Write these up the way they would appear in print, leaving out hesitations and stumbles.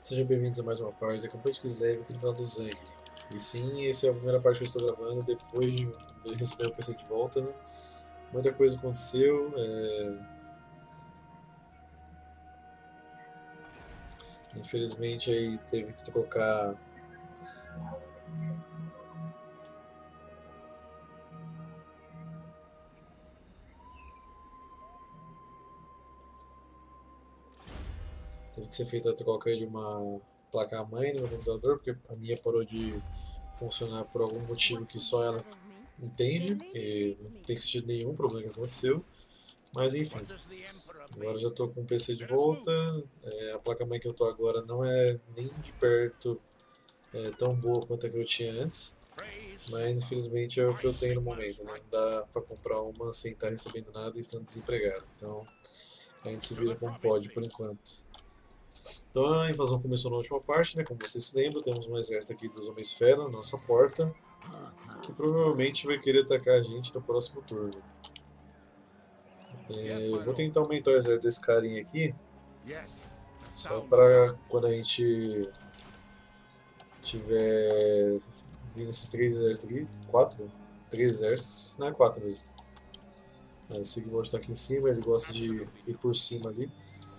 Sejam bem-vindos a mais uma parte da campanha de Kislev aqui no canal do Zang. E sim, essa é a primeira parte que eu estou gravando depois de receber o PC de volta, né? Muita coisa aconteceu, infelizmente aí teve que trocar. Teve que ser feita a troca aí de uma placa-mãe no meu computador, porque a minha parou de funcionar por algum motivo que só ela entende, e não tem sentido nenhum problema que aconteceu. Mas enfim, agora já estou com o PC de volta. A placa-mãe que eu estou agora não é nem de perto tão boa quanto a que eu tinha antes, mas infelizmente é o que eu tenho no momento, né? Não dá para comprar uma sem estar recebendo nada e estando desempregado. Então a gente se vira como pode por enquanto. Então a invasão começou na última parte, né? Como vocês se lembram, temos um exército aqui dos Homens-Fera na nossa porta, que provavelmente vai querer atacar a gente no próximo turno. Eu vou tentar aumentar o exército desse carinha aqui, só para quando a gente tiver vindo esses três exércitos aqui, quatro? Três exércitos, não é quatro mesmo. O Sigvald está aqui em cima, ele gosta de ir por cima ali.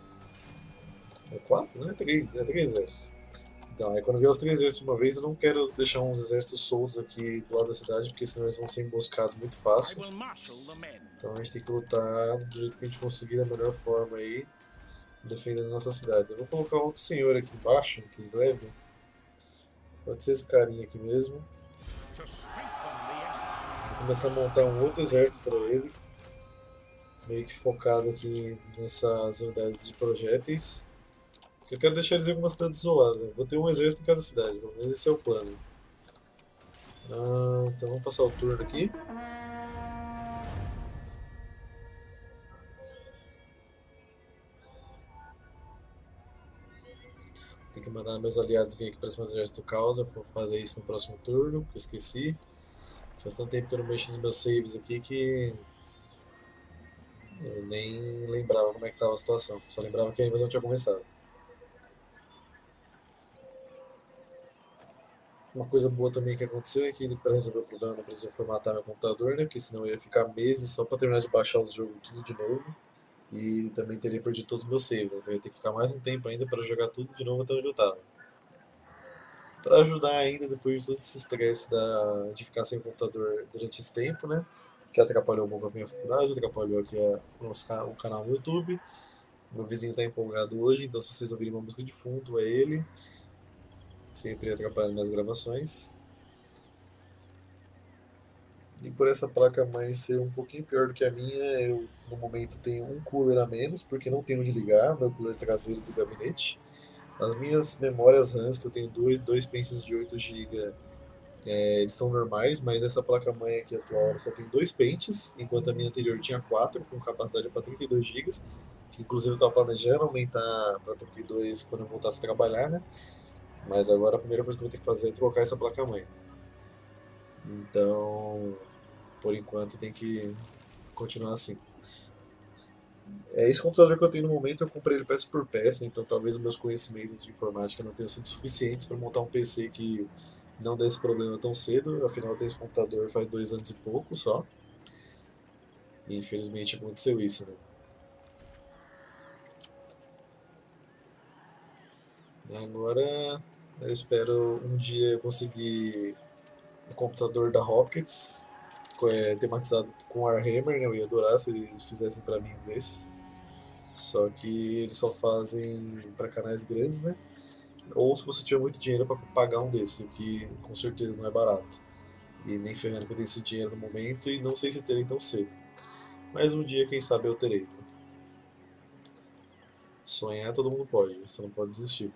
É quatro? Não é três, é três exércitos. Então, aí quando vier os três exércitos de uma vez, eu não quero deixar uns exércitos soltos aqui do lado da cidade, porque senão eles vão ser emboscados muito fácil. Então a gente tem que lutar do jeito que a gente conseguir da melhor forma aí, defendendo nossa cidade. Eu vou colocar outro senhor aqui embaixo, que Kislev. Pode ser esse carinha aqui mesmo. Vou começar a montar um outro exército para ele, meio que focado aqui nessas unidades de projéteis. Eu quero deixar eles em algumas cidades isoladas. Né? Vou ter um exército em cada cidade, pelo menos esse é o plano. Então vamos passar o turno aqui. Tem que mandar meus aliados vir aqui para cima do exército do caos. Eu vou fazer isso no próximo turno, porque eu esqueci. Faz tanto tempo que eu não mexo nos meus saves aqui que eu nem lembrava como é que estava a situação. Só lembrava que a invasão tinha começado. Uma coisa boa também que aconteceu é que para resolver o problema não precisou formatar meu computador, né? Porque senão eu ia ficar meses só para terminar de baixar os jogos tudo de novo. E também teria perdido todos os meus saves, né? Então eu ia ter que ficar mais um tempo ainda para jogar tudo de novo até onde eu estava. Para ajudar ainda, depois de todo esse estresse de ficar sem o computador durante esse tempo, né? Que atrapalhou um pouco a minha faculdade, atrapalhou aqui o canal no YouTube. Meu vizinho está empolgado hoje, então se vocês ouvirem uma música de fundo, é ele. Sempre atrapalhando minhas gravações. E por essa placa-mãe ser um pouquinho pior do que a minha, eu no momento tenho um cooler a menos, porque não tenho onde ligar, meu cooler traseiro do gabinete. As minhas memórias RAMs, que eu tenho dois pentes de 8 GB, eles são normais, mas essa placa-mãe aqui atual ela só tem dois pentes, enquanto a minha anterior tinha quatro, com capacidade para 32 GB, que inclusive eu estava planejando aumentar para 32 quando eu voltasse a trabalhar, né? Mas agora a primeira coisa que eu vou ter que fazer é trocar essa placa-mãe. Então, por enquanto tem que continuar assim. Esse computador que eu tenho no momento eu comprei ele peça por peça, então talvez os meus conhecimentos de informática não tenham sido suficientes para montar um PC que não dê esse problema tão cedo. Afinal, eu tenho esse computador faz 2 anos e pouco só. E infelizmente aconteceu isso, né? E agora eu espero um dia eu conseguir um computador da Rockets tematizado com Warhammer, né? Eu ia adorar se eles fizessem para mim um desse. Só que eles só fazem para canais grandes, né? Ou se você tiver muito dinheiro para pagar um desse, o que com certeza não é barato. E nem ferrando que eu tenho esse dinheiro no momento e não sei se terei tão cedo. Mas um dia, quem sabe, eu terei. Né? Sonhar todo mundo pode, você não pode desistir.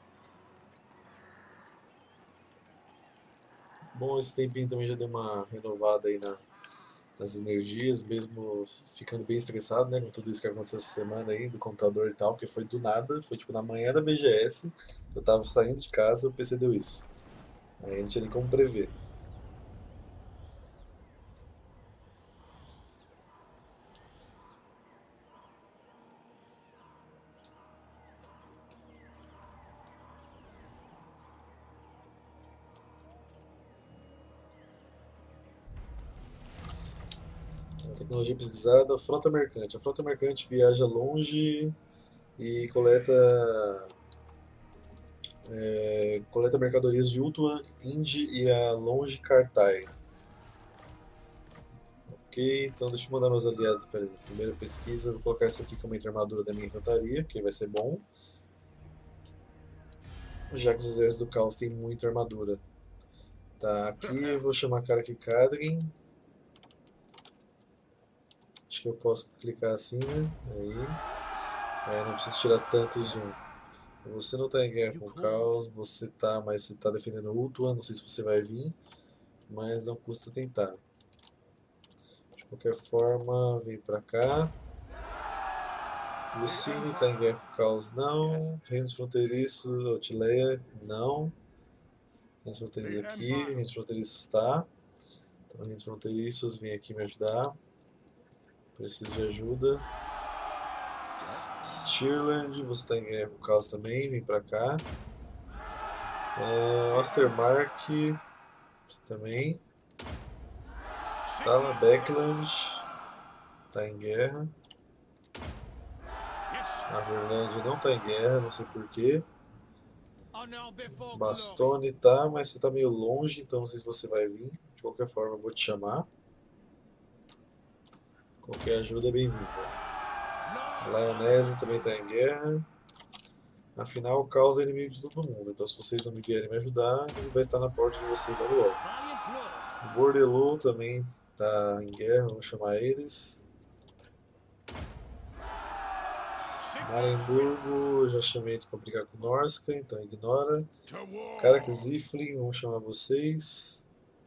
Bom, esse tempinho também já deu uma renovada aí nas energias, mesmo ficando bem estressado, né, com tudo isso que aconteceu essa semana aí, do computador e tal, que foi do nada, foi tipo na manhã da BGS, eu tava saindo de casa, o PC deu isso. Aí não tinha nem como prever. Tecnologia pesquisada, frota mercante. A frota mercante viaja longe e coleta mercadorias de Ultuan, Indi e a Longe Cartai. Ok, então deixa eu mandar meus aliados para a primeira pesquisa. Vou colocar essa aqui como entre armadura da minha infantaria, que vai ser bom. Já que os exércitos do caos têm muita armadura. Tá, aqui eu vou chamar a cara aqui Kadrin. Acho que eu posso clicar assim, né? Aí. Não preciso tirar tanto zoom. Você não está em guerra com o caos, você tá, mas você está defendendo o Ultuan, não sei se você vai vir, mas não custa tentar. De qualquer forma, vem pra cá. Lucine está em guerra com o caos, não. Reinos fronteiriços, Otileia, não. Reinos fronteiriços aqui, reinos fronteiriços tá. Então, reinos fronteiriços, vem aqui me ajudar. Preciso de ajuda. Stirland, você está em guerra com o caos também, vem pra cá. Ostermark também. Tala Beckland está em guerra. Averland não está em guerra, não sei porquê. Bastone tá, mas você está meio longe, então não sei se você vai vir. De qualquer forma, eu vou te chamar. Qualquer ajuda é bem-vinda. Lionese também está em guerra. Afinal, o caos é inimigo de todo mundo, então se vocês não me vierem me ajudar, ele vai estar na porta de vocês logo logo. Bordelot também está em guerra, vamos chamar eles. Marenburgo, eu já chamei eles para brigar com Norska, então ignora. Karak Ziflin, vamos chamar vocês.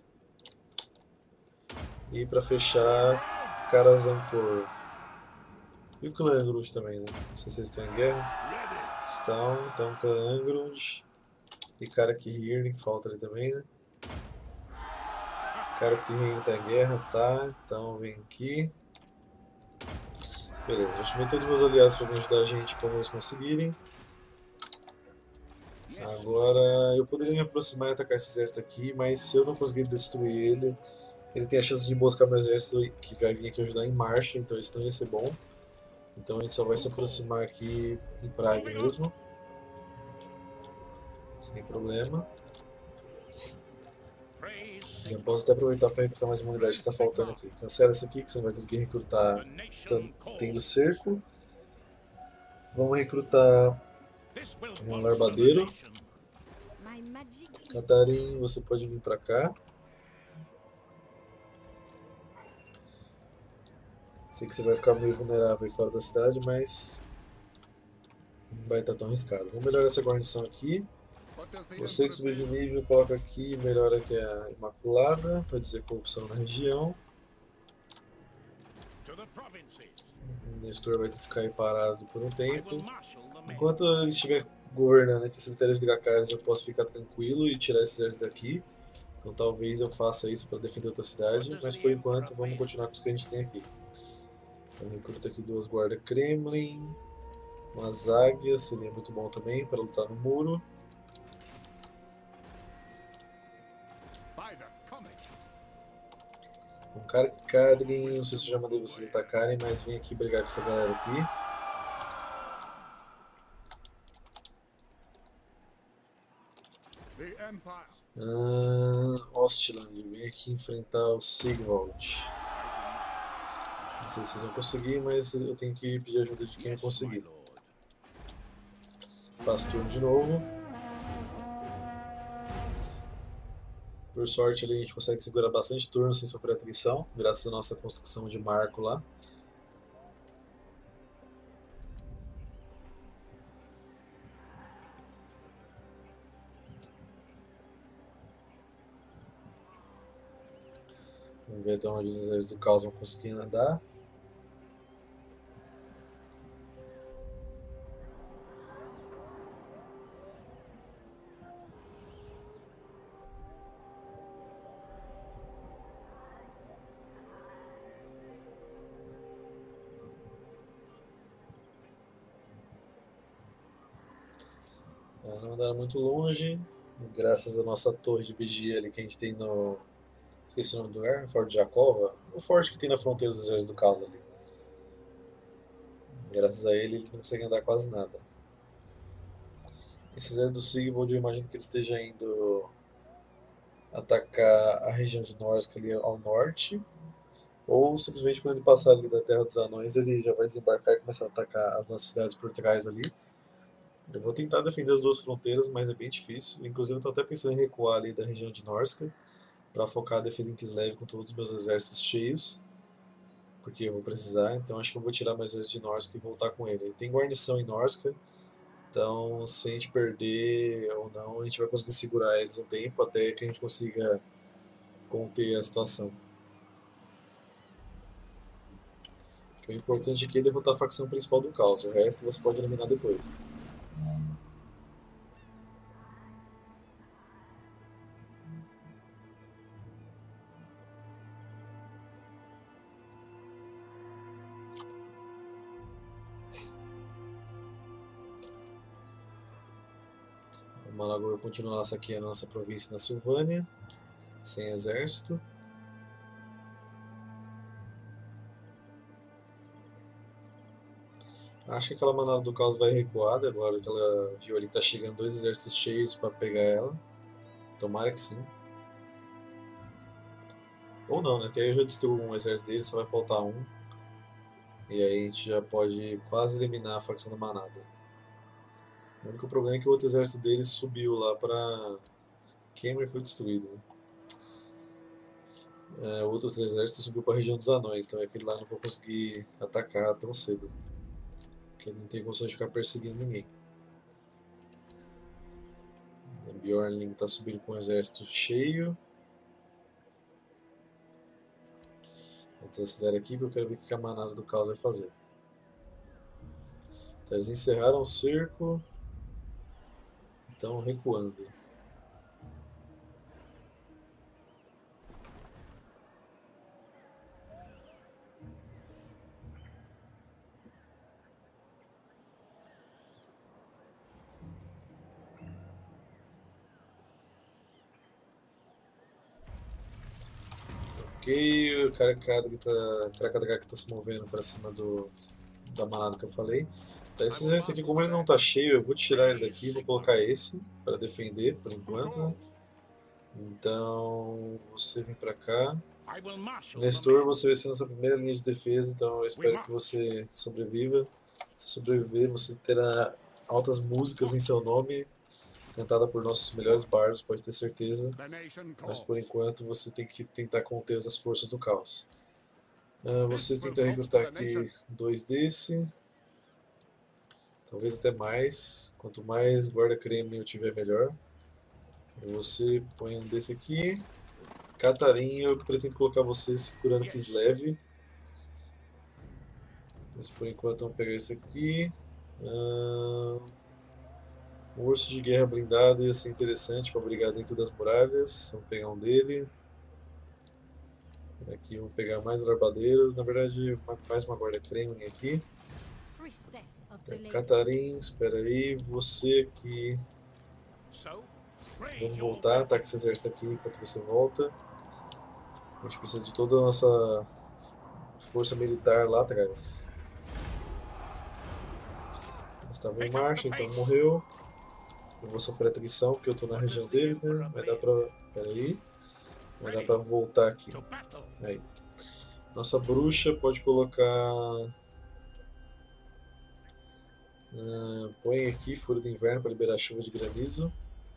E para fechar, Karazampor. E o Clã Angrund também, né? Não sei se eles estão em guerra. Estão, então Clã Angrund. E Karak Hirn, que falta ali também, né? Karak Hirn está em guerra, tá? Então vem aqui. Beleza, já chamei todos os meus aliados para me ajudar a gente como eles conseguirem. Agora eu poderia me aproximar e atacar esse exército aqui, mas se eu não conseguir destruir ele, ele tem a chance de emboscar meu exército que vai vir aqui ajudar em marcha, então isso não ia ser bom. Então a gente só vai se aproximar aqui em Praga mesmo. Sem problema. Já posso até aproveitar para recrutar mais uma unidade que está faltando aqui. Cancela essa aqui que você não vai conseguir recrutar tendo cerco. Vamos recrutar um larbadeiro. Catarim, você pode vir para cá. Sei que você vai ficar meio vulnerável aí fora da cidade, mas não vai estar tão arriscado. Vamos melhorar essa guarnição aqui. Você que subiu de nível, coloca aqui, melhora aqui a Imaculada, para dizer corrupção na região. O Nestor vai ter que ficar aí parado por um tempo. Enquanto ele estiver governando aqui cemitérios de Gakaris, eu posso ficar tranquilo e tirar esses exércitos daqui. Então talvez eu faça isso para defender outra cidade, mas por enquanto vamos continuar com os que a gente tem aqui. Então recruta aqui duas guardas Kremlin, umas águias, seria muito bom também para lutar no muro. Um cara que Kadrin, não sei se eu já mandei vocês atacarem, mas vem aqui brigar com essa galera aqui. Ostland, vem aqui enfrentar o Sigvald. Não sei se vocês vão conseguir, mas eu tenho que pedir ajuda de quem eu conseguir. Passo turno de novo. Por sorte ali a gente consegue segurar bastante turno sem sofrer atrição, graças à nossa construção de marco lá. Vamos ver até onde os exércitos do caos vão conseguir andar. Não andaram muito longe, graças à nossa torre de vigia ali que a gente tem no Esqueci o nome do lugar, Forte Jacova. O forte que tem na fronteira dos exércitos do caos ali. Graças a ele, eles não conseguem andar quase nada. Esse exército do Sigvald, eu imagino que ele esteja indo atacar a região de Norsk ali ao norte. Ou simplesmente quando ele passar ali da Terra dos Anões, ele já vai desembarcar e começar a atacar as nossas cidades por trás ali. Eu vou tentar defender as duas fronteiras, mas é bem difícil. Inclusive, eu estou até pensando em recuar ali da região de Norska para focar a defesa em Kislev com todos os meus exércitos cheios, porque eu vou precisar. Então, acho que eu vou tirar mais vezes de Norska e voltar com ele. Ele tem guarnição em Norska, então se a gente perder ou não, a gente vai conseguir segurar eles um tempo até que a gente consiga conter a situação. O importante aqui é derrotar a facção principal do caos, o resto você pode eliminar depois. O Malagor continua lá saqueando a nossa província na Silvânia, sem exército. Acho que aquela manada do caos vai recuar agora que ela viu ali que tá chegando dois exércitos cheios para pegar ela. Tomara que sim. Ou não, né? Que aí eu já destruo um exército dele, só vai faltar um. E aí a gente já pode quase eliminar a facção da manada. O único problema é que o outro exército dele subiu lá para Cameron e foi destruído. O outro exército subiu para a região dos anões, então aquele lá não vou conseguir atacar tão cedo. Porque ele não tem condições de ficar perseguindo ninguém. A Bjornling está subindo com o exército cheio. Vou desacelerar aqui porque eu quero ver o que a manada do caos vai fazer. Então, eles encerraram o cerco. Estão recuando. Ok, o Karakadaka que tá se movendo para cima da manada que eu falei. Tá, esse exército aqui, como ele não tá cheio, eu vou tirar ele daqui e vou colocar esse para defender por enquanto. Então, você vem para cá. Nestor, você vai ser a nossa primeira linha de defesa, então eu espero que você sobreviva. Se sobreviver, você terá altas músicas em seu nome, cantada por nossos melhores bardos, pode ter certeza. Mas por enquanto você tem que tentar conter as forças do caos. Você tenta recrutar aqui dois desse, talvez até mais. Quanto mais guarda-creme eu tiver, melhor. Você põe um desse aqui. Catarina, eu pretendo colocar você segurando Kislev. Mas por enquanto vamos pegar esse aqui. Um urso de guerra blindado ia ser interessante para brigar dentro das muralhas. Vamos pegar um dele. Aqui vamos pegar mais barbadeiros. Na verdade, mais uma guarda-creme aqui. Catarina, espera aí. Você aqui. Vamos voltar, tá com esse exército aqui enquanto você volta. A gente precisa de toda a nossa força militar lá atrás. Eles estavam em marcha, então morreu. Eu vou sofrer atrição porque eu estou na região deles, né? Vai dar pra. Pera aí. Vai dar pra voltar aqui. Aí. Nossa bruxa pode colocar. Põe aqui Fúria do Inverno para liberar chuva de granizo.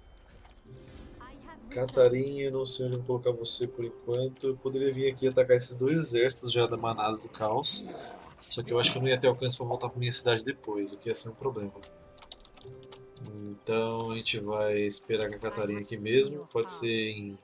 Catarina, não sei onde eu vou colocar você por enquanto. Eu poderia vir aqui atacar esses dois exércitos já da manada do caos. Só que eu acho que eu não ia ter alcance para voltar para minha cidade depois, o que ia ser um problema. Então a gente vai esperar com a Catarina aqui mesmo. Pode ser em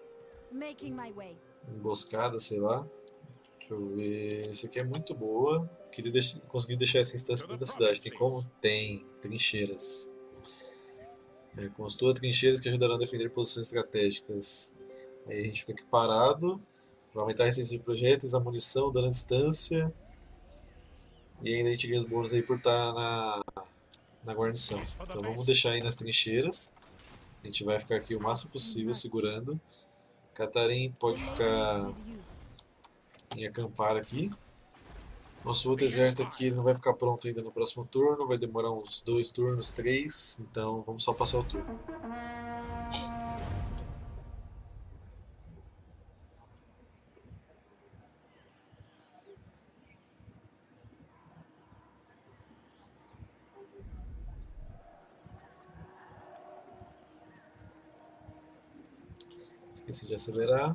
emboscada, sei lá. Deixa eu ver. Esse aqui é muito boa. Queria conseguir deixar essa instância dentro da cidade. Tem como? Tem. Trincheiras. Construa trincheiras que ajudarão a defender posições estratégicas. Aí a gente fica aqui parado. Vai aumentar a resistência de projéteis, a munição, dano à distância. E ainda a gente ganha os bônus aí por estar na guarnição. Então vamos deixar aí nas trincheiras. A gente vai ficar aqui o máximo possível segurando. Catarina pode ficar em acampar aqui. Nosso outro exército aqui não vai ficar pronto ainda no próximo turno, vai demorar uns 2 turnos, 3, então vamos só passar o turno. Esqueci de acelerar.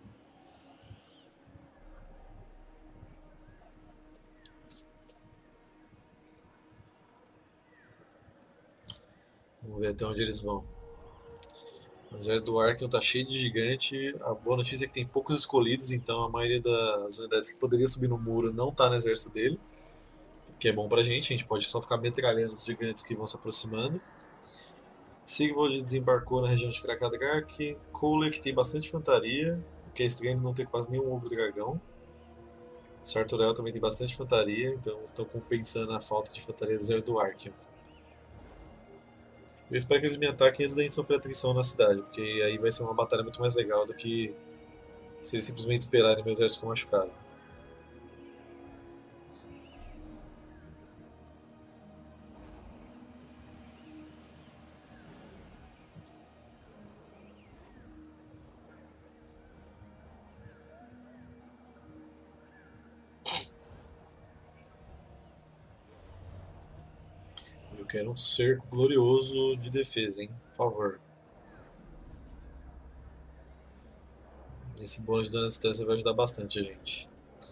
Vamos ver até onde eles vão. O exército do Arkham está cheio de gigante. A boa notícia é que tem poucos escolhidos, então a maioria das unidades que poderia subir no muro não está no exército dele. O que é bom pra gente, a gente pode só ficar metralhando os gigantes que vão se aproximando. Sigvold desembarcou na região de Krakadrak. Kolek tem bastante infantaria, o que é estranho não ter quase nenhum ogro dragão. Sartorel também tem bastante infantaria, então estão compensando a falta de infantaria do exército do Arkham. Eu espero que eles me ataquem antes da gente sofrer atrição na cidade, porque aí vai ser uma batalha muito mais legal do que se eles simplesmente esperarem meu exército ficar machucado. Eu quero um cerco glorioso de defesa, hein? Por favor. Esse bônus de dano à distância vai ajudar bastante a gente.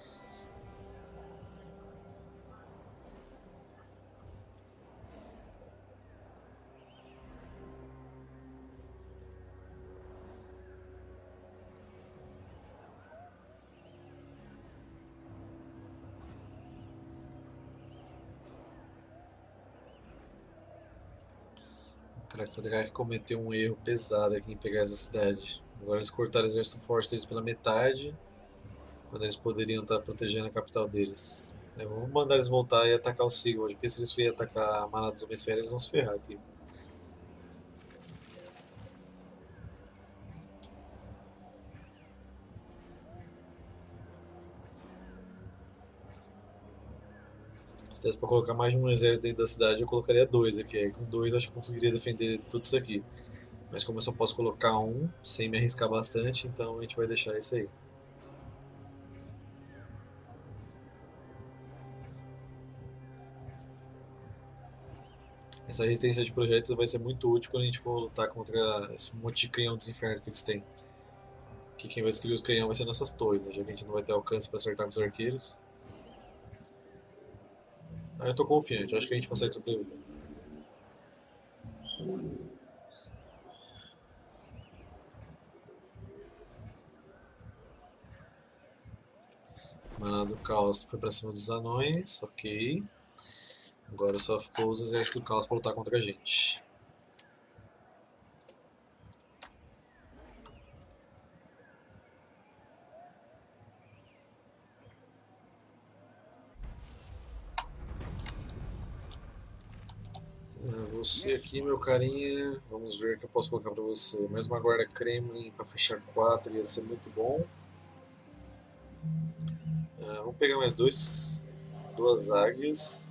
Krakadrak cometeu um erro pesado aqui em pegar essa cidade. Agora eles cortaram o exército forte deles pela metade, quando eles poderiam estar protegendo a capital deles. Eu vou mandar eles voltar e atacar o Sigurd, porque se eles vierem atacar a manada dos Homens Fera, eles vão se ferrar aqui. Se desse pra colocar mais de um exército dentro da cidade, eu colocaria 2 aqui. Aí com 2 acho que eu conseguiria defender tudo isso aqui. Mas como eu só posso colocar um, sem me arriscar bastante, então a gente vai deixar isso aí. Essa resistência de projéteis vai ser muito útil quando a gente for lutar contra esse monte de canhão dos infernos que eles têm. Que quem vai destruir os canhões vai ser nossas torres, né? Já que a gente não vai ter alcance para acertar com os arqueiros. Ah, eu tô confiante, acho que a gente consegue sobreviver. Mana do caos foi pra cima dos anões, ok. Agora só ficou os exércitos do caos pra lutar contra a gente. Você aqui, meu carinha, vamos ver o que eu posso colocar pra você. Mais uma guarda Kremlin pra fechar 4 ia ser muito bom. Vamos pegar mais duas águias.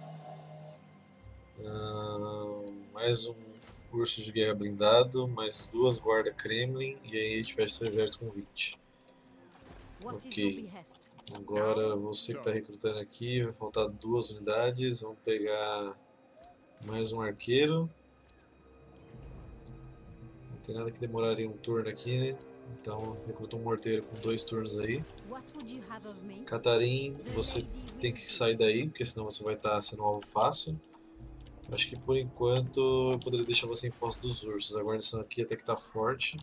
Mais um urso de guerra blindado, mais 2 guarda Kremlin e aí a gente fecha seu exército com 20. Ok. Agora você que está recrutando aqui, vai faltar 2 unidades. Vamos pegar mais um arqueiro. Não tem nada que demoraria um turno aqui, né? Então recruta um morteiro com 2 turnos aí. Catarin, você tem que sair daí, porque senão você vai estar sendo um alvo fácil. Acho que por enquanto eu poderia deixar você em Foz dos Ursos. A guarnição aqui até que tá forte.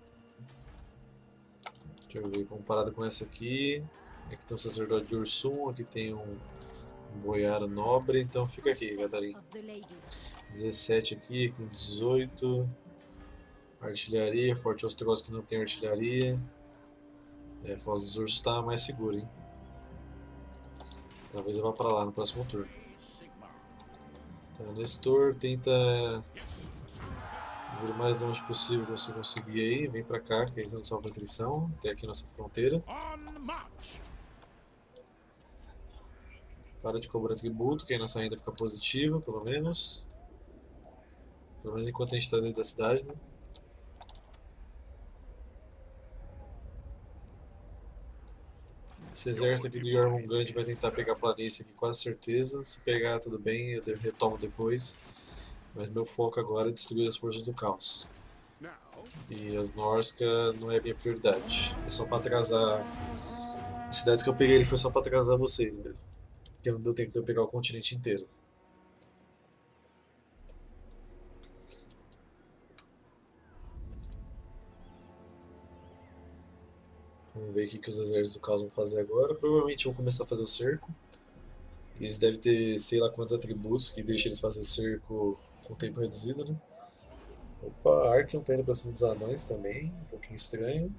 Deixa eu ver, comparado com essa aqui. Aqui tem um sacerdote de Ursum, aqui tem um boiaro nobre, então fica aqui, Catarina. 17 aqui tem 18. Artilharia, Forte Ostrogoth que não tem artilharia. Foz dos Ursos tá mais seguro, hein? Talvez eu vá pra lá no próximo turno. Então, Nestor tenta Vir o mais longe possível que você conseguir aí. Vem pra cá, que aí você não sofre atrição. Até aqui nossa fronteira. Para de cobrar tributo, que aí nossa renda fica positiva, pelo menos. Pelo menos enquanto a gente está dentro da cidade, né? Esse exército aqui do Jormungand vai tentar pegar a planície aqui, quase certeza. Se pegar, tudo bem, eu retomo depois. Mas meu foco agora é destruir as forças do caos. E as Norsca não é a minha prioridade. É só pra atrasar. As cidades que eu peguei ele foi só pra atrasar vocês mesmo. Porque não deu tempo de eu pegar o continente inteiro. Vamos ver o que os exércitos do caos vão fazer agora. Provavelmente vão começar a fazer o cerco. Eles devem ter sei lá quantos atributos que deixam eles fazer cerco com tempo reduzido, né? Opa, Arkion tá indo pra cima dos anões também, um pouquinho estranho.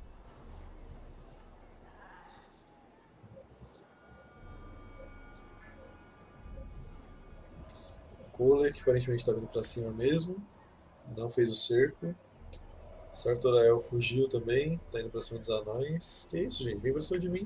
Kolek aparentemente tá vindo pra cima mesmo, não fez o cerco. Sartorael fugiu também, tá indo pra cima dos anões. Que isso, gente? Vem pra cima de mim.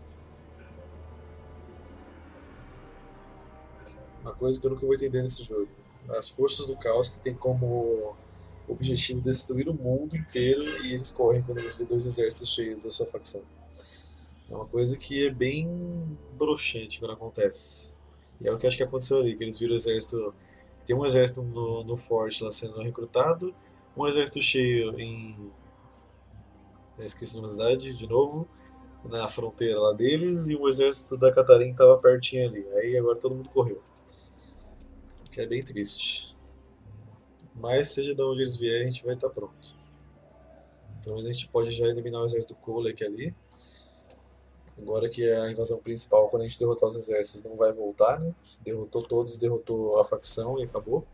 Uma coisa que eu nunca vou entender nesse jogo. As forças do caos que tem como objetivo destruir o mundo inteiro e eles correm quando eles vêem dois exércitos cheios da sua facção. É uma coisa que é bem broxante quando acontece. E é o que acho que aconteceu ali, que eles viram o exército. Tem um exército no forte lá sendo recrutado, um exército cheio em. Esqueci uma cidade, de novo, na fronteira lá deles, e um exército da Catarina que tava pertinho ali. Aí agora todo mundo correu. Que é bem triste. Mas seja de onde eles vierem, a gente vai estar pronto. Pelo menos a gente pode já eliminar o exército do Kolek ali. Agora que é a invasão principal, quando a gente derrotar os exércitos, não vai voltar, né? Derrotou todos, derrotou a facção e acabou.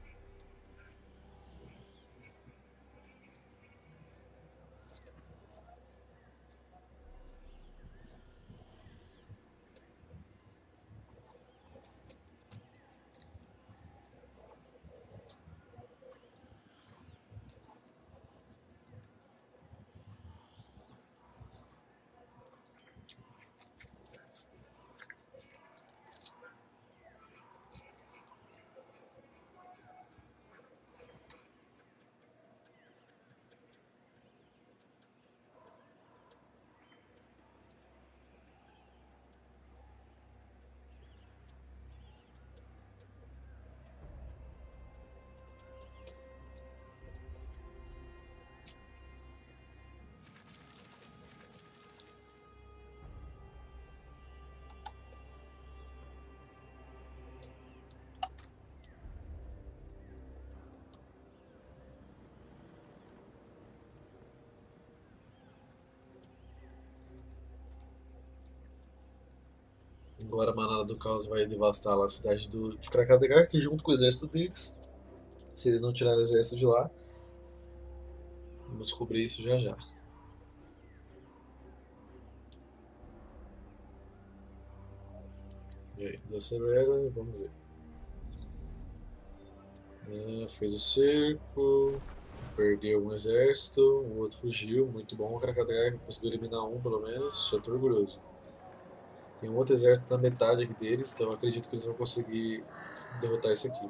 Agora a Manada do Caos vai devastar lá a cidade de Krakadgar, que junto com o exército deles, se eles não tirarem o exército de lá, vamos descobrir isso já já. E aí, desacelera e vamos ver. Fez o cerco, perdeu um exército, o outro fugiu, muito bom. O Krakadgar conseguiu eliminar um pelo menos, já tô orgulhoso. Tem um outro exército na metade aqui deles, então eu acredito que eles vão conseguir derrotar esse aqui.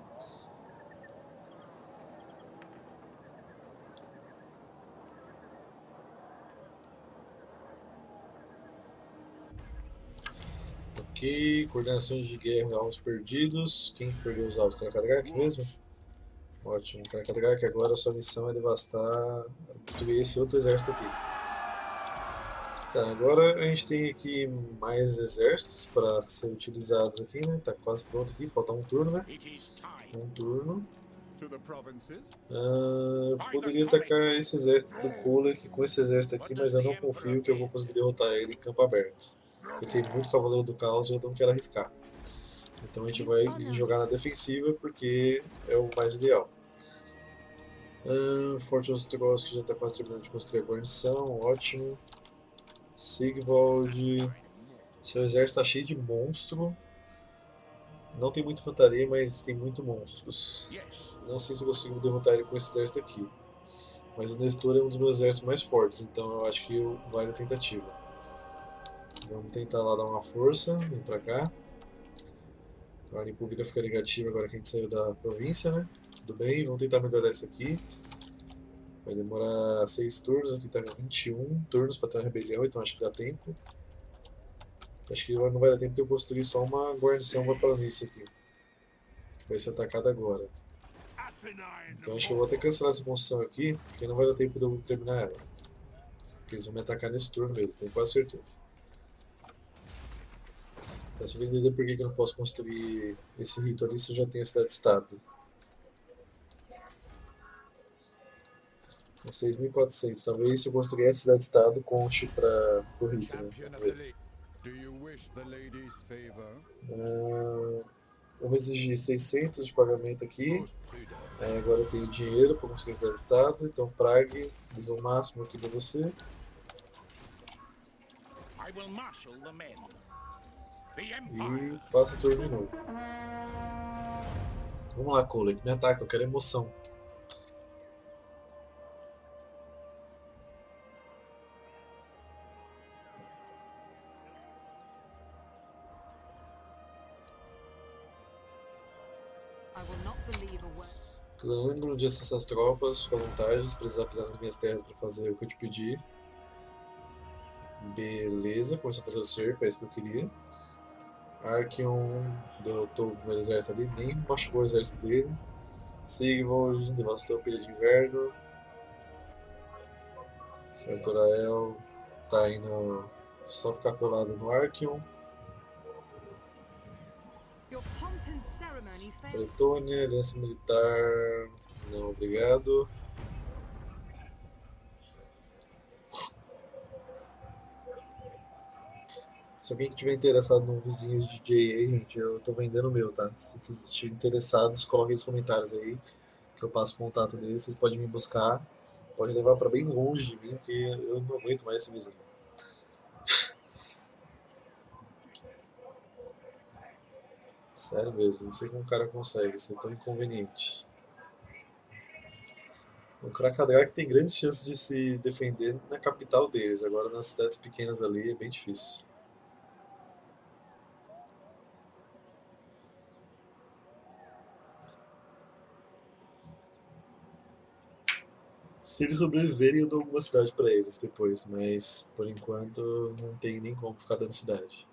Ok, coordenação de guerra, alvos perdidos. Quem perdeu os alvos? Krakadrak mesmo? Ótimo, Krakadrak, agora a sua missão é devastar, destruir esse outro exército aqui. Tá, agora a gente tem aqui mais exércitos para ser utilizados aqui, né? Tá quase pronto aqui, falta um turno, né? Um turno. Eu poderia atacar esse exército do Kolek com esse exército aqui, mas eu não confio que eu vou conseguir derrotar ele em campo aberto. Ele tem muito Cavaleiro do Caos e eu não quero arriscar. Então a gente vai jogar na defensiva porque é o mais ideal. Forte Ostrogoth já está quase terminando de construir a guarnição, ótimo. Sigvald, seu exército está cheio de monstro. Não tem muita infantaria, mas tem muito monstros. Não sei se eu consigo derrotar ele com esse exército aqui. Mas o Nestor é um dos meus exércitos mais fortes, então eu acho que vale a tentativa. Vamos tentar lá dar uma força, vem pra cá. A ordem pública fica negativa agora que a gente saiu da província, né? Tudo bem, vamos tentar melhorar isso aqui. Vai demorar 6 turnos, aqui tá 21 turnos para ter uma rebelião, então acho que dá tempo. Acho que não vai dar tempo de eu construir só uma guarnição para planície aqui. Vai ser atacada agora. Então acho que eu vou até cancelar essa construção aqui, porque não vai dar tempo de eu terminar ela. Porque eles vão me atacar nesse turno mesmo, tenho quase certeza. Então você vai entender por que eu não posso construir esse rito ali se eu já tenho a cidade-estado. 6.400. Talvez se eu construir a cidade-estado conte para o rito, né? Vamos ver. Vamos exigir 600 de pagamento aqui. Agora eu tenho dinheiro para conseguir a cidade-estado. Então, Prague, nível máximo aqui para você. E passa o turno de novo. Vamos lá, Cole, me ataca, eu quero emoção. Clã ângulo de acesso às tropas, voluntários, precisar pisar nas minhas terras para fazer o que eu te pedi. Beleza, começou a fazer o cerco, é isso que eu queria. Archeon derrotou o primeiro exército ali, nem machucou o exército dele. Sigvold devastou o período de inverno. Sartorael tá indo só ficar colado no Archeon. Bretônia, aliança militar, não obrigado. Se alguém que tiver interessado no vizinhos de JA, gente, eu tô vendendo o meu, tá? Se estiver interessados, coloquem nos comentários aí, que eu passo o contato deles, vocês podem me buscar. Pode levar pra bem longe de mim, porque eu não aguento mais esse vizinho. Sério mesmo, não sei como o cara consegue ser tão inconveniente. O Krakadrak tem grandes chances de se defender na capital deles, agora nas cidades pequenas ali é bem difícil. Se eles sobreviverem, eu dou alguma cidade pra eles depois, mas por enquanto não tem nem como ficar dando cidade.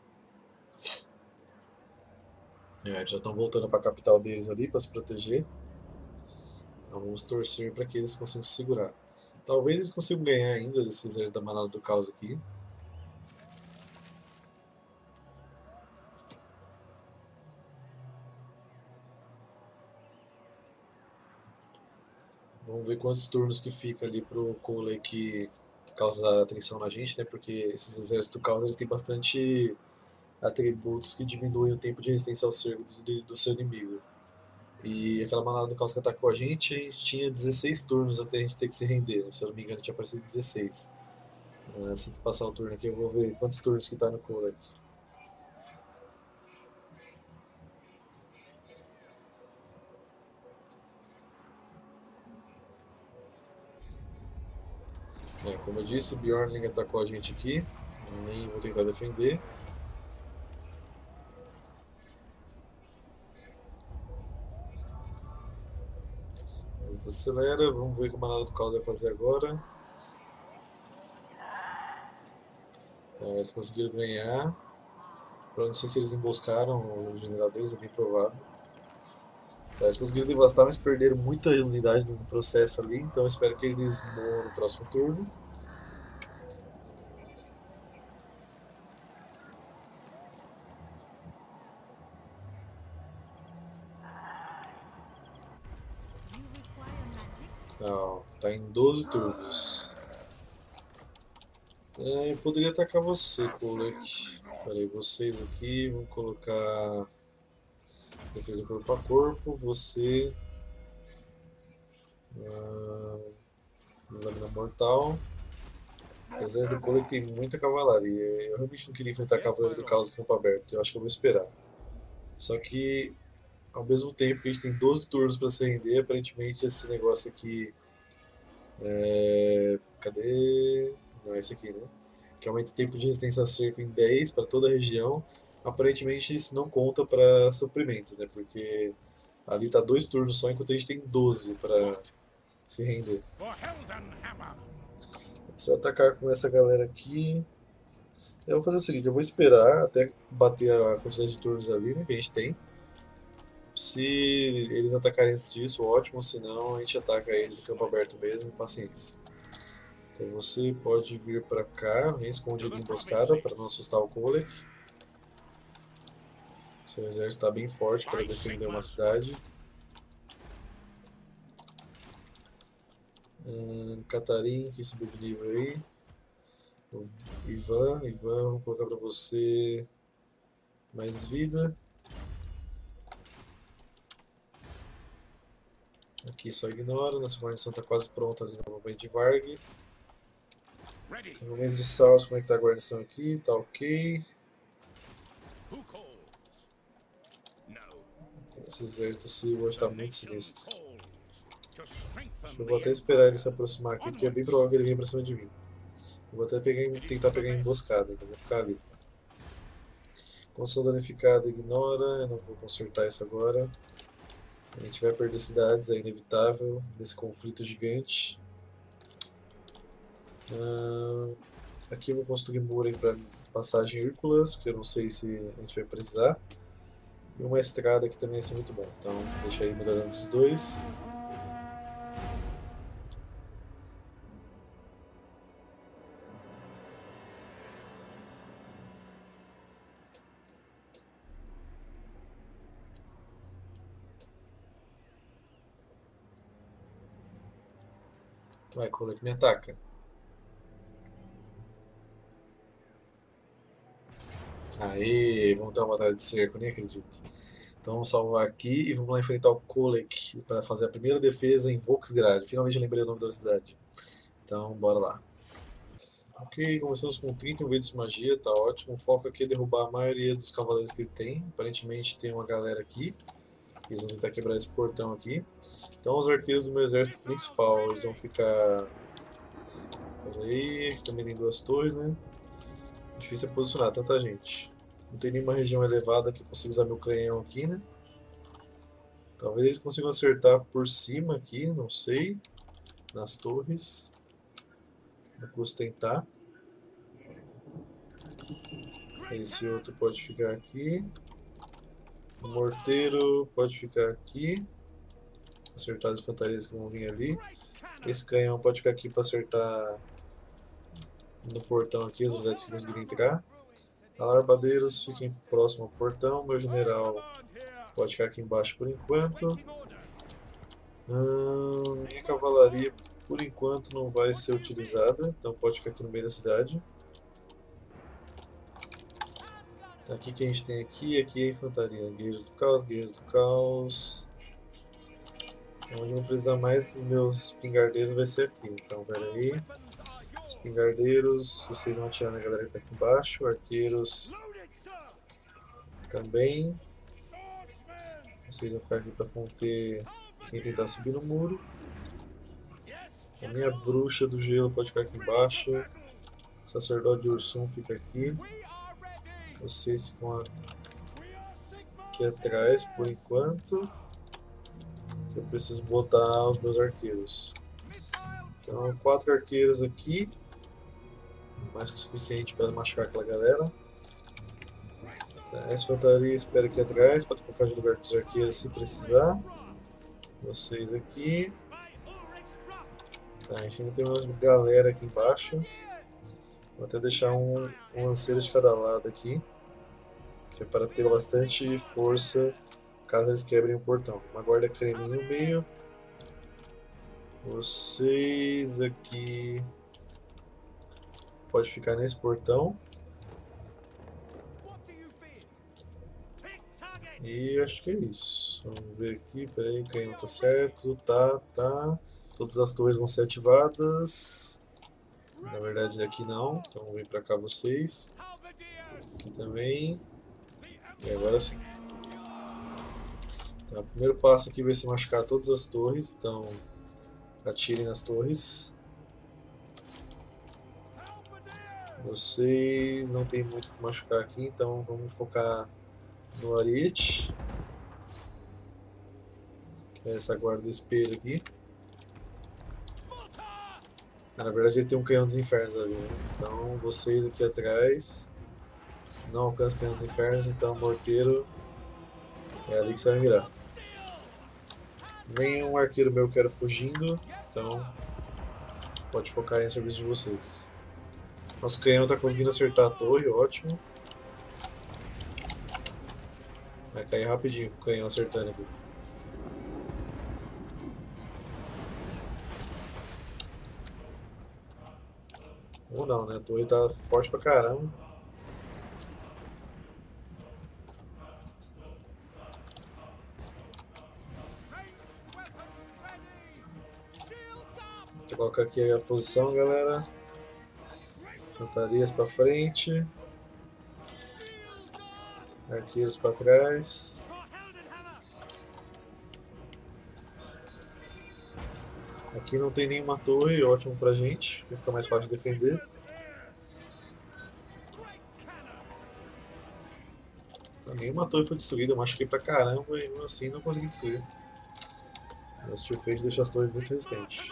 Eles já estão voltando pra capital deles ali pra se proteger. Então vamos torcer para que eles consigam se segurar. Talvez eles consigam ganhar ainda desse exército da Manada do Caos aqui. Vamos ver quantos turnos que fica ali pro Cole que causa atenção na gente, né? Porque esses exércitos do caos eles têm bastante atributos que diminuem o tempo de resistência ao cerco do seu inimigo. E aquela manada do caos que atacou a gente tinha 16 turnos até a gente ter que se render. Se eu não me engano, tinha aparecido 16. Assim que passar o turno aqui, eu vou ver quantos turnos que tá no Cole aqui. Como eu disse, Bjornling atacou a gente aqui. Nem vou tentar defender. Acelera, vamos ver o que o Manada do Caos vai fazer agora. Tá, eles conseguiram ganhar. Eu não sei se eles emboscaram o general deles, é bem provável. Tá, eles conseguiram devastar, mas perderam muita unidade no processo ali, então eu espero que eles morram no próximo turno. Tá em 12 turnos. Eu poderia atacar você, Kolek. Peraí, vocês aqui, vamos colocar defesa corpo a corpo, você. Lâmina mortal. O exército do Kolek tem muita cavalaria. Eu realmente não queria enfrentar Cavaleiro do Caos em campo aberto, eu acho que eu vou esperar. Só que, ao mesmo tempo que a gente tem 12 turnos para se render, aparentemente esse negócio aqui Cadê? Não, é esse aqui, né? Que aumenta o tempo de resistência a cerco em 10 para toda a região. Aparentemente isso não conta para suprimentos, né? Porque ali tá 2 turnos só, enquanto a gente tem 12 para se render. Se eu atacar com essa galera aqui, eu vou fazer o seguinte, eu vou esperar até bater a quantidade de turnos ali, né, que a gente tem. Se eles atacarem antes disso, ótimo, se não, a gente ataca eles no campo aberto mesmo, paciência. Então você pode vir para cá, vem escondido em emboscada para não assustar o Kolek. Seu exército está bem forte para defender uma cidade. Catarim, que subiu de nível aí. Ivan, vamos colocar para você mais vida. Aqui só ignora, nossa guarnição está quase pronta ali no momento de Varg. No momento de Saus, como é que tá a guarnição aqui? Tá ok. Esse exército Seaworth está muito sinistro. Acho que eu vou até esperar ele se aproximar aqui, porque é bem provável que ele venha pra cima de mim. Eu vou até tentar pegar emboscada, então vou ficar ali. Construção danificada, ignora, eu não vou consertar isso agora. A gente vai perder cidades, é inevitável, nesse conflito gigante. Aqui eu vou construir muro para passagem Hércules, porque eu não sei se a gente vai precisar. E uma estrada aqui também ia ser muito bom, então deixa aí melhorando esses dois. Vai, Kolek me ataca. Aê, vamos ter uma batalha de cerco, nem acredito. Então vamos salvar aqui e vamos lá enfrentar o Kolek para fazer a primeira defesa em Volksgrad. Finalmente lembrei o nome da cidade. Então bora lá. Ok, começamos com 31 vezes de magia, tá ótimo. O foco aqui é derrubar a maioria dos cavaleiros que ele tem. Aparentemente tem uma galera aqui. Eles vão tentar quebrar esse portão aqui. Então os arqueiros do meu exército principal, eles vão ficar... Pera aí, aqui também tem 2 torres, né? Difícil é posicionar tanta gente. Não tem nenhuma região elevada que eu consiga usar meu canhão aqui, né? Talvez eles consigam acertar por cima aqui, não sei. Nas torres. Não custa tentar. Esse outro pode ficar aqui. O morteiro pode ficar aqui. Acertar as infantarias que vão vir ali. Esse canhão pode ficar aqui para acertar no portão aqui, as unidades que conseguirem entrar. Alarbadeiros fiquem próximo ao portão. Meu general pode ficar aqui embaixo por enquanto. Minha cavalaria por enquanto não vai ser utilizada, então pode ficar aqui no meio da cidade. Aqui que a gente tem aqui é a infantaria. Guerreiros do caos, guerreiros do caos. Onde eu vou precisar mais dos meus espingardeiros vai ser aqui. Então, pera aí. Espingardeiros, vocês vão atirar na galera que tá aqui embaixo. Arqueiros também. Vocês vão ficar aqui para conter quem tentar subir no muro. A minha bruxa do gelo pode ficar aqui embaixo. O sacerdote de Ursum fica aqui. Vocês ficam aqui atrás por enquanto. Que eu preciso botar os meus arqueiros. Então, 4 arqueiros aqui. Mais que o suficiente para machucar aquela galera. Essa infantaria espera aqui atrás para trocar de lugar com os arqueiros se precisar. Vocês aqui. Tá, a gente ainda tem uma galera aqui embaixo. Vou até deixar um lanceiro de cada lado aqui. Que é para ter bastante força caso eles quebrem o portão. Uma guarda creme no meio. Vocês aqui pode ficar nesse portão. E acho que é isso. Vamos ver aqui, peraí, o canhão tá certo, tá. Todas as torres vão ser ativadas. Na verdade daqui não, então vem pra cá vocês. Aqui também. E agora sim. Então, o primeiro passo aqui vai ser machucar todas as torres, então Atirem nas torres. Vocês não tem muito o que machucar aqui, então vamos focar no Ariete. Que é essa guarda do espelho aqui. Na verdade ele tem um canhão dos infernos ali, né? Então vocês aqui atrás não alcançam o canhão dos infernos, então morteiro é ali que você vai mirar. Nenhum arqueiro meu quero fugindo, então pode focar aí no serviço de vocês. Nosso canhão está conseguindo acertar a torre, ótimo. Vai cair rapidinho com o canhão acertando aqui. Ou não, né? A torre tá forte pra caramba. Vou colocar aqui a posição, galera. Infantarias pra frente. Arqueiros pra trás. Aqui não tem nenhuma torre, ótimo pra gente, porque fica mais fácil de defender. Nenhuma torre foi destruída, eu machuquei pra caramba e mesmo assim não consegui destruir. Meu Steel Fate deixa as torres muito resistentes.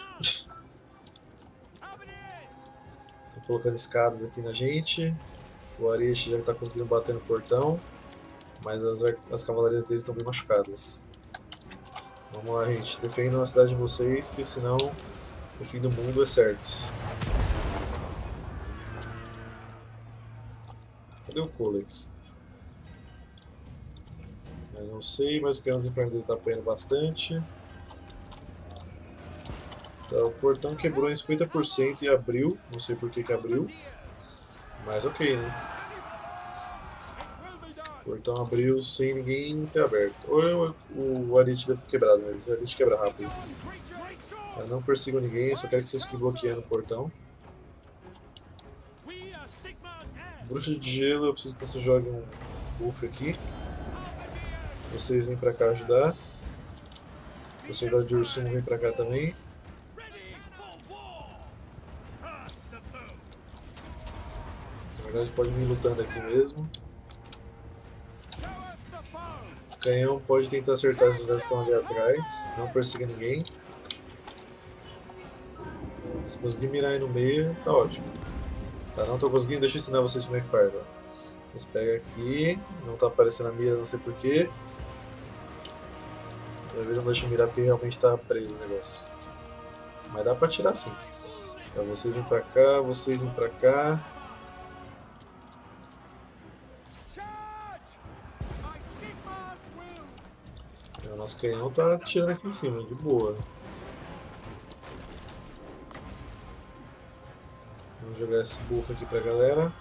Tô colocando escadas aqui na gente. O Ariete já está conseguindo bater no portão, mas as cavalarias deles estão bem machucadas. Vamos lá, gente. Defendam a cidade de vocês, que senão o fim do mundo é certo. Cadê o Kolek? Eu não sei, mas o canhão dos infernos dele está apanhando bastante. Então, o portão quebrou em 50% e abriu. Não sei por que abriu. Mas ok, né? O portão abriu sem ninguém ter aberto. Ou o Ariete deve ter quebrado, mas o Ariete quebra rápido. Eu não persigo ninguém, só quero que vocês fiquem bloqueando o portão. Bruxa de gelo, eu preciso que vocês joguem um buff aqui. Vocês vêm pra cá ajudar. O soldado de Ursum vem pra cá também. Na verdade pode vir lutando aqui mesmo. O canhão pode tentar acertar as unidades que estão ali atrás. Não persiga ninguém. Se conseguir mirar aí no meio, tá ótimo. Tá, não tô conseguindo, deixa eu ensinar vocês como é que faz. Ó. Eles pegam aqui, não tá aparecendo a mira, não sei porquê. Às vezes não deixa eu mirar porque realmente tá preso o negócio. Mas dá pra tirar sim. Então, vocês vêm pra cá, vocês vêm pra cá. O nosso canhão tá tirando aqui em cima, de boa. Vamos jogar esse buff aqui pra galera.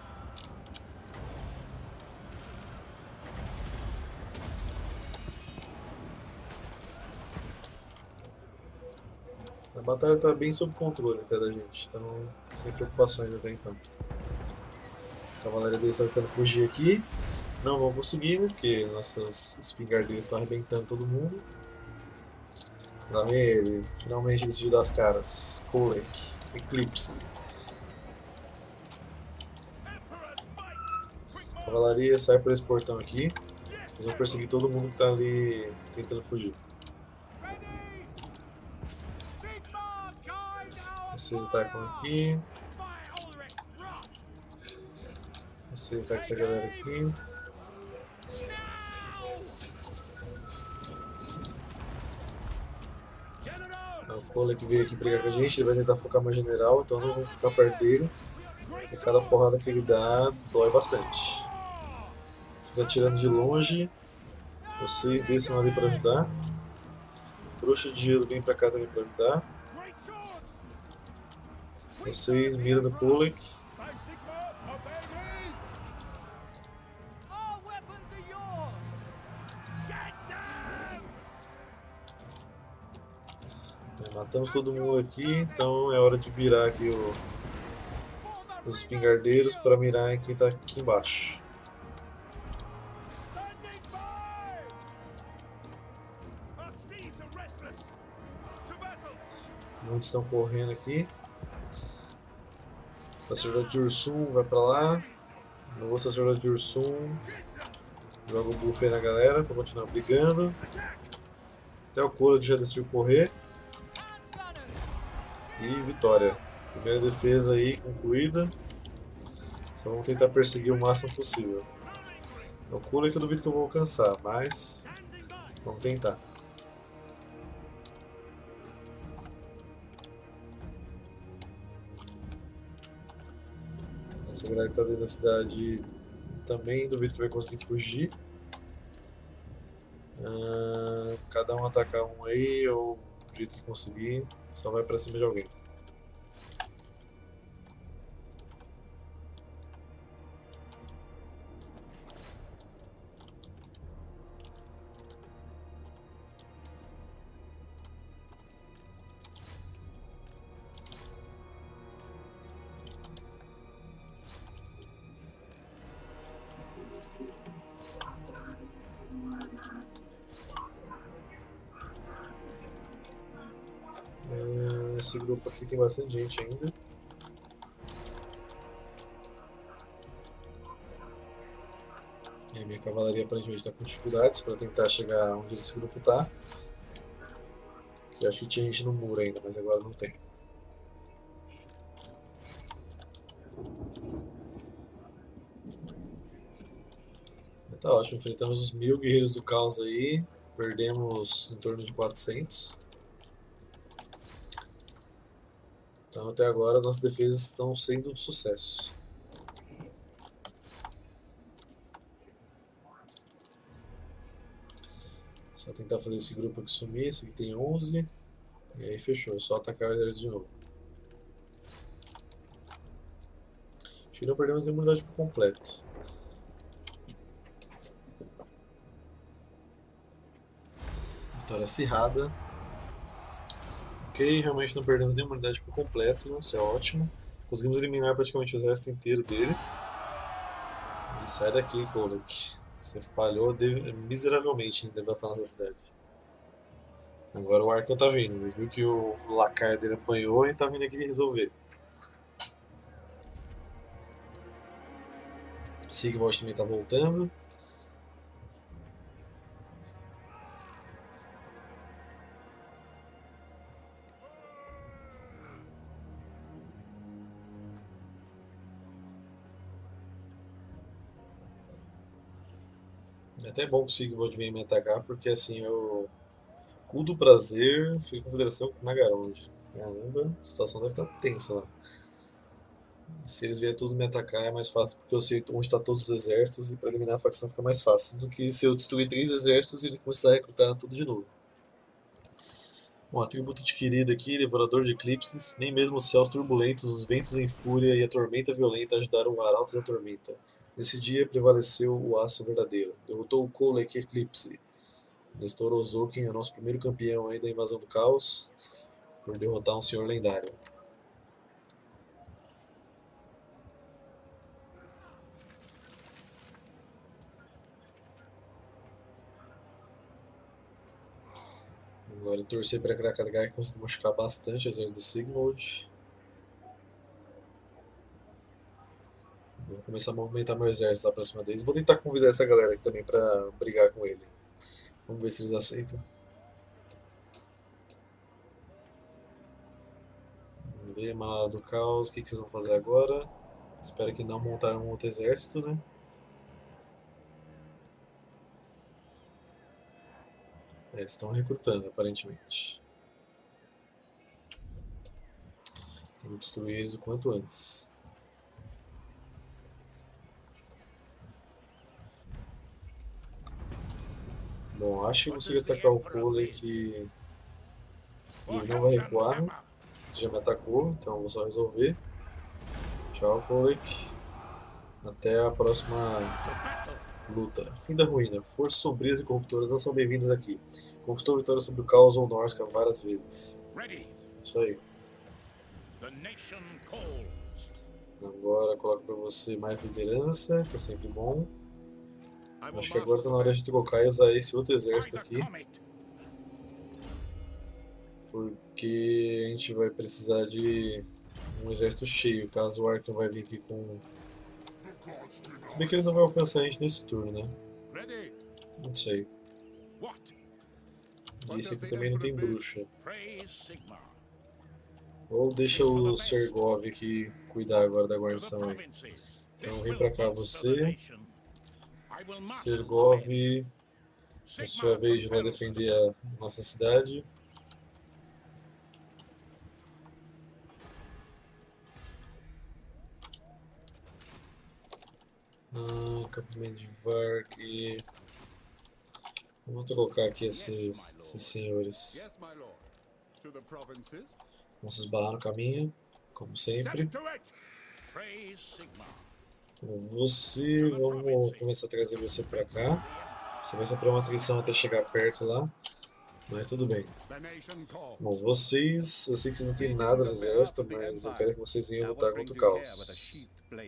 A batalha tá bem sob controle até da gente, então sem preocupações até então. A cavalaria deles está tentando fugir aqui. Não vão conseguir, né, porque nossas espingardeiras estão arrebentando todo mundo. Lá vem ele, finalmente decidiu dar as caras. Kolek, Eclipse. Cavalaria, sai por esse portão aqui. Eles vão perseguir todo mundo que está ali tentando fugir. Vocês atacam aqui. Vocês atacam essa galera aqui. Então, o Kolek veio aqui brigar com a gente, ele vai tentar focar mais general, então não vamos ficar perto dele. E cada porrada que ele dá dói bastante. Fica atirando de longe. Vocês desçam ali para ajudar. Bruxa de gelo vem para cá também para ajudar. Vocês miram no Kolek. Matamos todo mundo aqui, então é hora de virar aqui os espingardeiros para mirar em quem está aqui embaixo. Muitos estão correndo aqui. O sacerdote de Ursum vai pra lá. O sacerdote de Ursum joga o buff aí na galera pra continuar brigando. Até o Cole que já decidiu correr. E vitória. Primeira defesa aí concluída. Só vamos tentar perseguir o máximo possível. É o Cole que eu duvido que eu vou alcançar, mas vamos tentar. Essa galera que tá dentro da cidade também duvido que vai conseguir fugir. Cada um atacar um aí, ou do jeito que conseguir, só vai pra cima de alguém. Esse grupo aqui tem bastante gente ainda. E a minha cavalaria aparentemente está com dificuldades para tentar chegar onde esse grupo está. Eu acho que tinha gente no muro ainda, mas agora não tem. Tá ótimo, enfrentamos os 1000 guerreiros do caos aí. Perdemos em torno de 400. Então até agora as nossas defesas estão sendo um sucesso. Só tentar fazer esse grupo aqui sumir, esse aqui tem 11. E aí fechou, só atacar o exército de novo. Acho que não perdemos nenhuma unidade por completo. Vitória acirrada. Ok, realmente não perdemos nenhuma unidade por completo, isso é ótimo. Conseguimos eliminar praticamente o exército inteiro dele. E sai daqui, Kolek. Você falhou miseravelmente em devastar nossa cidade. Agora o Arkham tá vindo. Ele viu que o lacaio dele apanhou e tá vindo aqui resolver. Sigvald também tá voltando. É até bom que o Sigvald venha me atacar, porque assim eu. Cu do prazer, fica em confederação com Nagarond. Caramba, a situação deve estar tensa lá. Se eles vierem tudo me atacar é mais fácil, porque eu sei onde estão todos os exércitos e para eliminar a facção fica mais fácil do que se eu destruir 3 exércitos e ele começar a recrutar tudo de novo. Bom, atributo adquirido aqui, Devorador de Eclipses. Nem mesmo os céus turbulentos, os ventos em fúria e a tormenta violenta ajudaram o Arauto da Tormenta. Nesse dia prevaleceu o aço verdadeiro. Derrotou o Kolek Eclipse. Nestor Ozouken é o nosso primeiro campeão aí da invasão do caos, por derrotar um senhor lendário. Agora torcer para Krakatgar conseguir machucar bastante o exército do Sigvald. Vou começar a movimentar meu exército lá pra cima deles. Vou tentar convidar essa galera aqui também pra brigar com ele. Vamos ver se eles aceitam. Vamos ver, Manada do Caos. O que vocês vão fazer agora? Espero que não montaram um outro exército, né? Eles estão recrutando, aparentemente. Tem que destruir eles o quanto antes. Bom, acho que consigo atacar o Cole que ele não vai recuar, né? Já me atacou, então vou só resolver. Tchau, Kolek. Até a próxima luta. Fim da ruína. Forças sombrias e corruptoras não são bem-vindas aqui. Conquistou vitória sobre o Caos ou Norsca várias vezes. Isso aí. Agora coloco pra você mais liderança, que é sempre bom. Acho que agora tá na hora de trocar e usar esse outro exército aqui. porque a gente vai precisar de um exército cheio, caso o Arkham vai vir aqui com... Se bem que ele não vai alcançar a gente nesse turno, né? Não sei. E esse aqui também não tem bruxa. Ou deixa o Sergov aqui cuidar agora da guarnição aí. Então vem pra cá você. Sergov, é sua vez de vai defender a nossa cidade. Acampamento de Varg. Vamos colocar aqui esses senhores. Vamos se esbarrar no caminho, como sempre. Você, vamos começar a trazer você pra cá. Você vai sofrer uma atrição até chegar perto lá, mas tudo bem. Bom, vocês, eu sei que vocês não têm nada no exército, mas eu quero que vocês venham lutar contra o caos.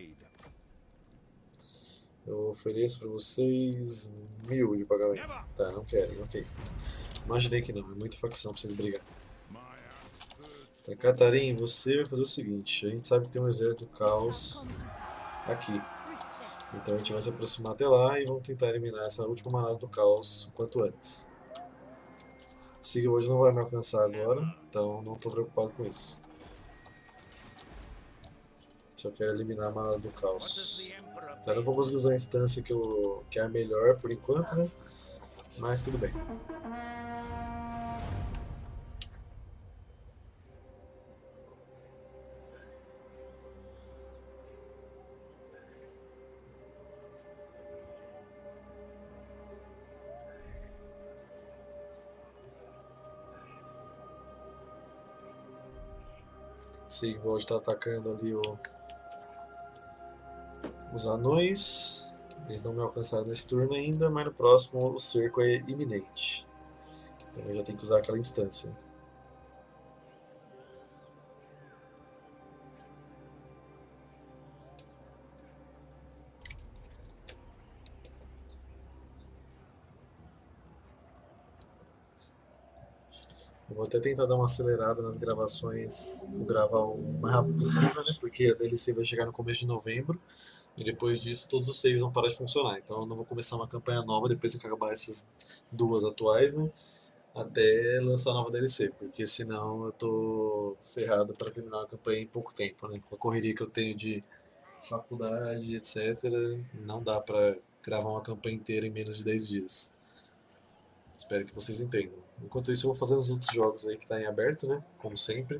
Eu ofereço pra vocês 1000 de pagamento. Tá, não querem, ok. Imaginei que não, é muita facção pra vocês brigar. Tá, Catarin, você vai fazer o seguinte, a gente sabe que tem um exército do caos aqui. Então a gente vai se aproximar até lá e vamos tentar eliminar essa última manada do caos o quanto antes. O Sig hoje não vai me alcançar agora, então não estou preocupado com isso. Só quero eliminar a manada do caos. Tá, não vou conseguir usar a instância que é a melhor por enquanto, né? Mas tudo bem. Sigvold está atacando ali os anões. Eles não me alcançaram nesse turno ainda, mas no próximo o cerco é iminente. Então eu já tenho que usar aquela instância. Eu vou até tentar dar uma acelerada nas gravações, vou gravar o mais rápido possível, né? Porque a DLC vai chegar no começo de novembro e depois disso todos os saves vão parar de funcionar. Então eu não vou começar uma campanha nova depois que acabar essas duas atuais, né? Até lançar a nova DLC, porque senão eu tô ferrado para terminar a campanha em pouco tempo, né? Com a correria que eu tenho de faculdade, etc., não dá para gravar uma campanha inteira em menos de 10 dias. Espero que vocês entendam. Enquanto isso, eu vou fazendo os outros jogos aí que tá em aberto, né? Como sempre.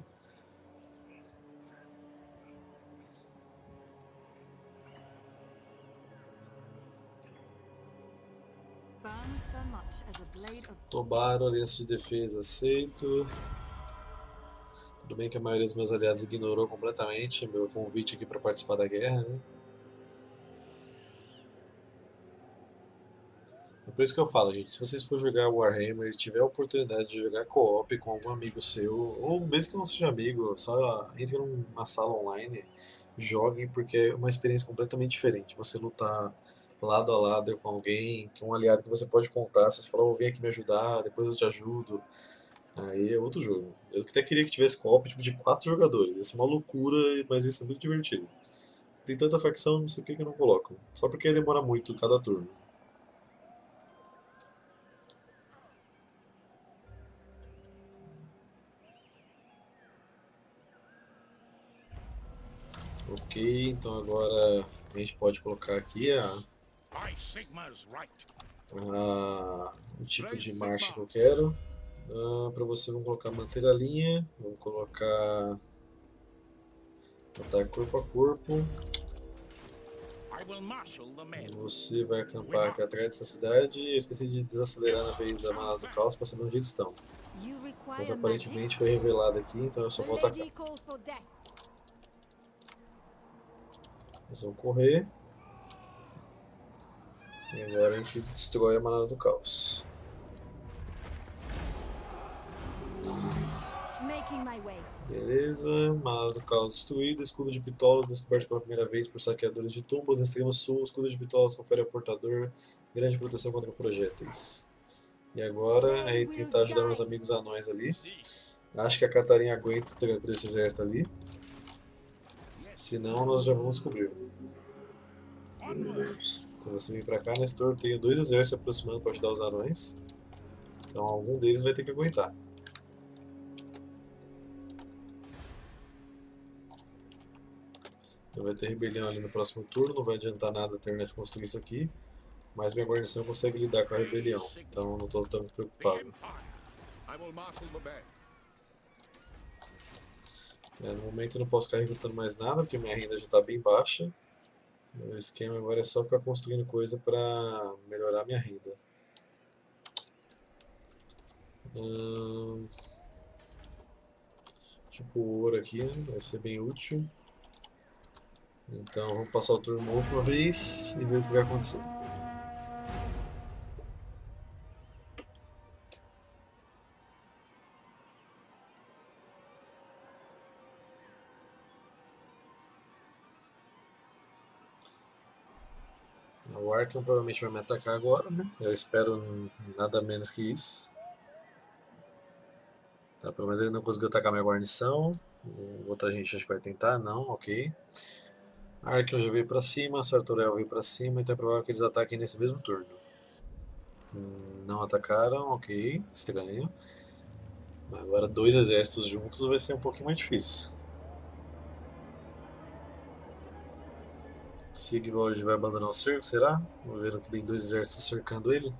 Tobaro, aliança de defesa, aceito. Tudo bem que a maioria dos meus aliados ignorou completamente meu convite aqui para participar da guerra, né? É por isso que eu falo, gente, se vocês for jogar Warhammer e tiver a oportunidade de jogar co-op com algum amigo seu, ou mesmo que não seja amigo, só entre numa sala online, joguem, porque é uma experiência completamente diferente. Você lutar lado a lado com alguém, com um aliado que você pode contar, se você falar, oh, vem aqui me ajudar, depois eu te ajudo, aí é outro jogo. Eu até queria que tivesse co-op tipo, de 4 jogadores, ia ser uma loucura, mas ia ser muito divertido. Tem tanta facção, não sei o que eu não coloco, só porque demora muito cada turno. Ok, então agora a gente pode colocar aqui o tipo de marcha que eu quero. Para você vamos colocar manter a linha, vamos colocar ataque corpo a corpo. Você vai acampar aqui atrás dessa cidade. Eu esqueci de desacelerar na vez da manada do caos para saber onde eles estão. Mas aparentemente foi revelado aqui, então eu só vou atacar. Eles vão correr. E agora a gente destrói a manada do caos. Beleza, manada do caos destruída, escudo de pitolas descoberto pela primeira vez por saqueadores de tumbas. No extremo sul, escudo de pitolas confere ao portador grande proteção contra projéteis. E agora é tentar ajudar meus amigos anões ali. Acho que a Catarina aguenta o tranco desse exército ali. Senão, nós já vamos descobrir. Então você vem pra cá, Nestor. Tenho dois exércitos se aproximando para ajudar os anões. Então algum deles vai ter que aguentar. Então vai ter rebelião ali no próximo turno. Não vai adiantar nada terminar de construir isso aqui. Mas minha guarnição consegue lidar com a rebelião. Então não estou tão preocupado. No momento eu não posso ficar recrutando mais nada, porque minha renda já está bem baixa. O esquema agora é só ficar construindo coisa para melhorar minha renda. Tipo ouro aqui, né? Vai ser bem útil. Então vamos passar o turno uma última vez e ver o que vai acontecer. O Arkham provavelmente vai me atacar agora, né? Eu espero nada menos que isso. Tá, pelo menos ele não conseguiu atacar minha guarnição. Outra gente acho que vai tentar, não, ok. Arkham já veio pra cima, Sartorel veio pra cima, então é provável que eles ataquem nesse mesmo turno. Não atacaram, ok, estranho. Agora dois exércitos juntos vai ser um pouquinho mais difícil. Sigvald vai abandonar o cerco, será? Vamos ver que tem dois exércitos cercando ele.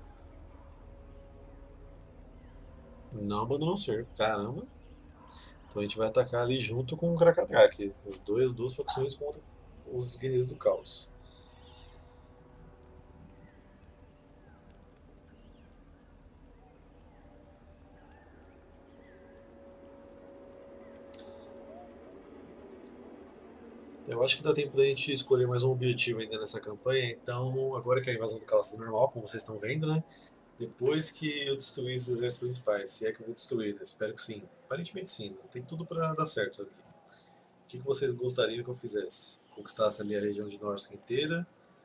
Não abandonou o cerco, caramba. Então a gente vai atacar ali junto com o Krakatrak. As duas facções contra os Guerreiros do Caos. Eu acho que dá tempo da gente escolher mais um objetivo ainda nessa campanha. Então, agora que a invasão do Caos está normal, como vocês estão vendo, né? Depois que eu destruir esses exércitos principais, se é que eu vou destruir, né? Espero que sim. Aparentemente sim, né? Tem tudo para dar certo aqui. O que vocês gostariam que eu fizesse? Conquistasse ali a região de Norsk inteira,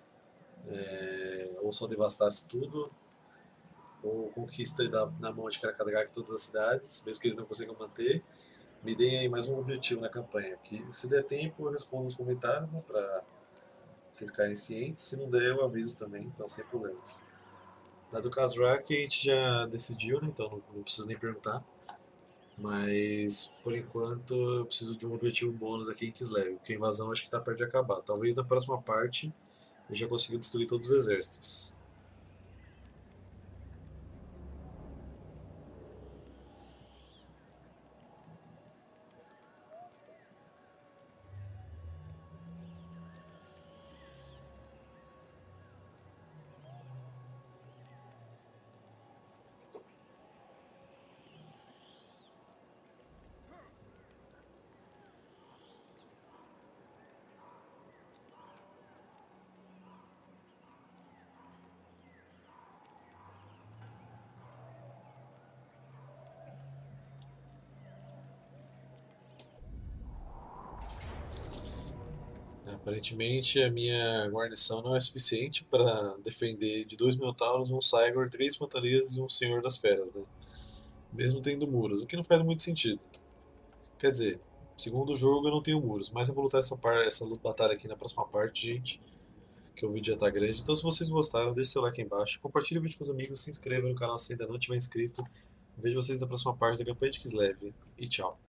ou só devastasse tudo, ou conquista na mão de Krakadrak todas as cidades, mesmo que eles não consigam manter. Me deem aí mais um objetivo na campanha, que se der tempo eu respondo nos comentários, né, para vocês ficarem cientes, se não der eu aviso também, então sem problemas. Da do Kazrak a gente já decidiu, né, então não preciso nem perguntar, mas por enquanto eu preciso de um objetivo bônus aqui em Kislev, porque a invasão acho que está perto de acabar. Talvez na próxima parte eu já consiga destruir todos os exércitos. Aparentemente a minha guarnição não é suficiente para defender de dois minotauros, um Cygor, três fantasias e um Senhor das Feras, né? Mesmo tendo muros, o que não faz muito sentido. Quer dizer, segundo o jogo eu não tenho muros, mas eu vou lutar essa batalha aqui na próxima parte, gente, que o vídeo já tá grande. Então se vocês gostaram, deixe seu like aí embaixo, compartilhe o vídeo com os amigos, se inscreva no canal se ainda não tiver inscrito. Vejo vocês na próxima parte da campanha de Kislev e tchau.